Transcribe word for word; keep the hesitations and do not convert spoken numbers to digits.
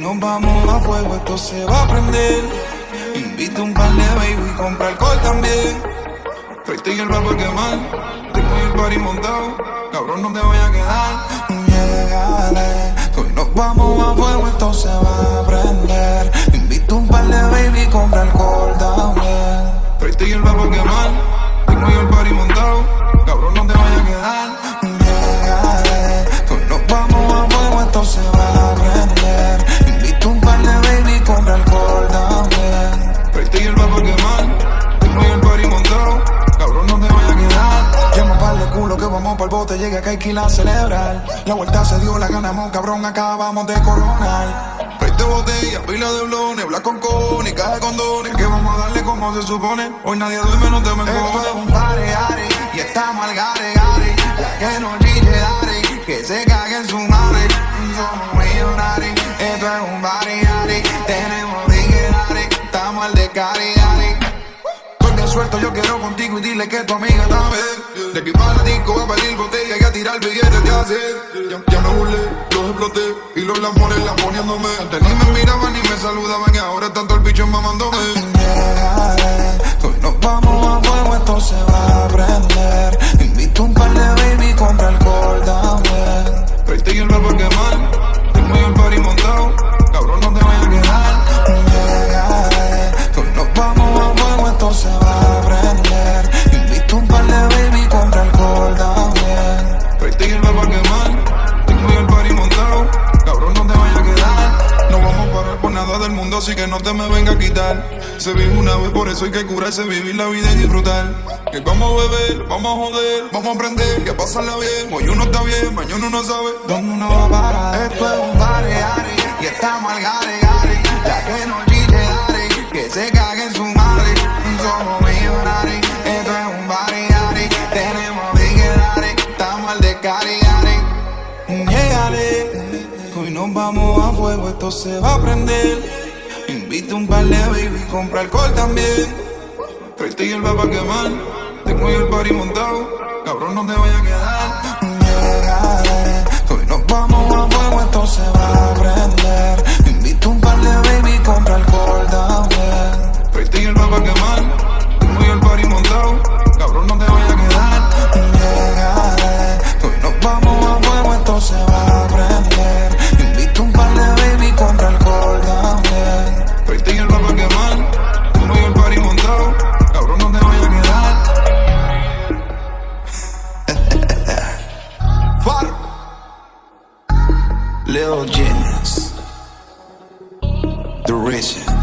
nos vamos a fuego, esto se va a prender. Invito un par de baby, compra alcohol también. Traiste y el barco a quemar, tengo el party montado, cabrón no te voy a quedar. Llégale, hoy nos vamos a fuego, esto se va a prender. Invito un par de baby, compra alcohol también. Traiste y el barco a quemar, tengo el party montado, cabrón no te voy a quedar. Llégale, hoy nos vamos a fuego, esto se va a prender. Invito un par de baby, compra alcohol también. Traiste y el barco a quemar, tengo el party montado, cabrón no te voy a quedar. Llama par de culo que vamos pa'l bote, llega que hay que ir a celebrar. La vuelta se dio, la ganamos, cabrón, acabamos de coronar. Traiste botella, pila de blones, black con cojones, caja de condones. Que vamos a darle como se supone, hoy nadie duerme, no te me encojones. Esto es un party, party, y estamos al gare, gare. La que nos dice dare, que se cague en su madre. Somos millonarios, esto es un party, party. Tenemos dique, dare, estamos al de cari, cari. Suelto, yo quiero contigo y dile que tu amiga también. De aquí para la disco a pedir botella y a tirar billetes de hacer. Ya, ya me burlé, los exploté y los lamores la poniéndome. Antes ni me miraban ni me saludaban y ahora tanto el bicho mamándome. Llegaré, hoy nos vamos a fuego, esto se va a prender. Invito un par de baby, compra alcohol también. Traiste y el barco a quemar, tengo el party montado, cabrón no te voy a quedar. Llegaré, hoy nos vamos a fuego, esto se va a prender. Invito un par de baby, compra alcohol también. Traiste y el barco a quemar, tengo el party montado, cabrón no te vaya a quedar. No vamos a parar por nada del mundo, así que no te me venga a quitar. Se vive una vez, por eso hay que curarse, vivir la vida y disfrutar. Que vamos a beber, vamos a joder, vamos a aprender, que pasarla bien. Hoy uno está bien, mañana uno no sabe dónde uno va a parar. Esto es un party, party, y estamos al gare, gare. La que nos dice dare, que se cague en su madre. Somos millonarios, esto es un party, party. Tenemos dique, dare, estamos al de cari, cari. Llégale, hoy nos vamos a fuego, esto se va a prender. Invito un par de baby, compra alcohol también. Traiste y el barco a quemar, tengo el party montado, cabrón no te vaya a quedar. Llegaré, hoy nos vamos a fuego, esto se va a prender. Invito un par de baby, compra alcohol también. Traiste y el barco a quemar, tengo el party montado, cabrón no te vaya a quedar. Llegaré, hoy nos vamos a fuego, esto se va a prender. Invito un par de baby, compra alcohol también. Traiste y el barco a quemar, tengo el party montado, cabrón no te vaya a quedar. Farruko, Little Genius, The Rich.